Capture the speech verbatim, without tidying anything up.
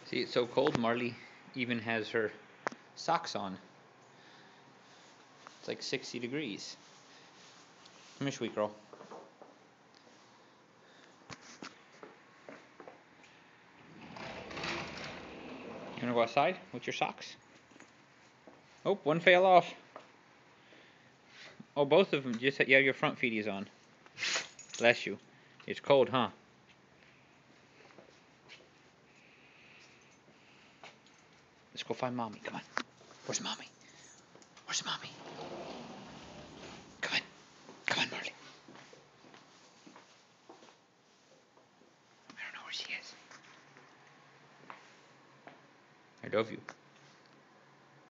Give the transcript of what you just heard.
See, it's so cold, Marley even has her socks on. It's like sixty degrees. Come here, sweet girl. You wanna go outside with your socks? Oh, one fell off. Oh, both of them. Just you have your front feeties on. Bless you. It's cold, huh? Let's go find mommy. Come on. Where's mommy? Where's mommy? Come on. Come on, Marley. I don't know where she is. I love you.